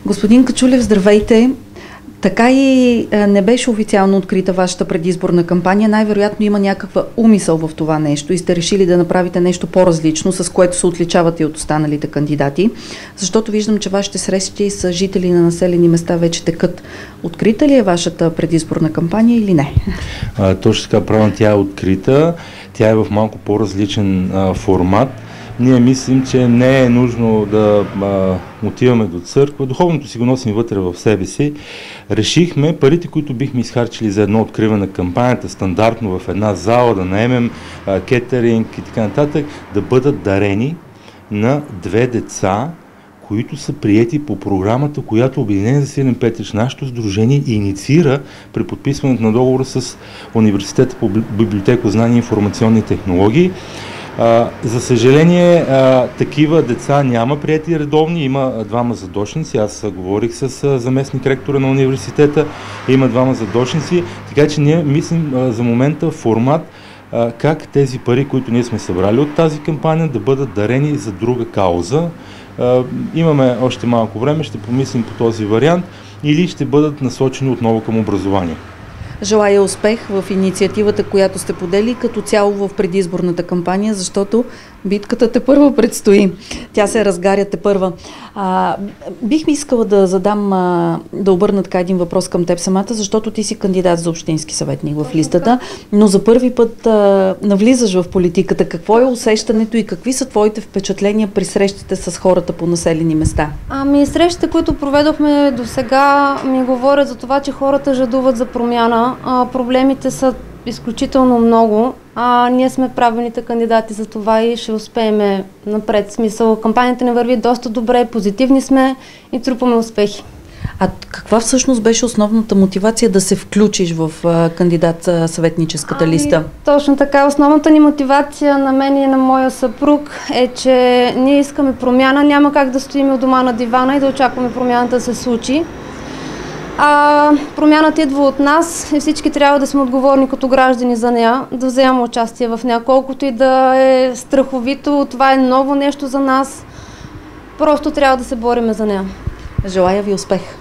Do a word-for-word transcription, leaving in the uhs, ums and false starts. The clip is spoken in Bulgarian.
Господин Качулев, здравейте! Така и не беше официално открита вашата предизборна кампания. Най-вероятно има някаква умисъл в това нещо и сте решили да направите нещо по-различно, с което се отличавате от останалите кандидати. Защото виждам, че вашите срещи с жители на населени места вече текат. Открита ли е вашата предизборна кампания или не? А, точно така, правилно, тя е открита. Тя е в малко по-различен а, формат. Ние мислим, че не е нужно да а, отиваме до църква. Духовното си го носим вътре в себе си. Решихме парите, които бихме изхарчили за едно откриване на кампанията, стандартно в една зала, да наемем а, кетеринг и така нататък, да бъдат дарени на две деца, които са приети по програмата, която Обединение за Силен Петрич, нашето сдружение, инициира при подписването на договора с Университета по библиотекознание и информационни технологии. А, за съжаление, а, такива деца няма приети редовни, има двама задочници, аз а, говорих с а, заместник ректора на университета, има двама задочници, така че ние мислим а, за момента формат а, как тези пари, които ние сме събрали от тази кампания, да бъдат дарени за друга кауза. А, имаме още малко време, ще помислим по този вариант или ще бъдат насочени отново към образование. Желая успех в инициативата, която сте подели, като цяло в предизборната кампания, защото битката тепърва предстои. Тя се разгаря тепърва. А, бих ми искала да задам, а, да обърна така един въпрос към теб самата, защото ти си кандидат за общински съветник в листата, но за първи път а, навлизаш в политиката. Какво е усещането и какви са твоите впечатления при срещите с хората по населени места? Ами срещите, които проведохме до сега, ми говорят за това, че хората жадуват за промяна. А, проблемите са изключително много, а ние сме правилните кандидати за това и ще успеем напред. Смисъл, кампанията не върви доста добре, позитивни сме и трупаме успехи. А каква всъщност беше основната мотивация да се включиш в а, кандидат а, съветническата ами, листа? Точно така. Основната ни мотивация на мен и на моя съпруг е, че ние искаме промяна. Няма как да стоим у дома на дивана и да очакваме промяната да се случи. А, промяната идва от нас и всички трябва да сме отговорни като граждани за нея, да вземем участие в нея, колкото и да е страховито, това е ново нещо за нас, просто трябва да се бориме за нея. Желая ви успех!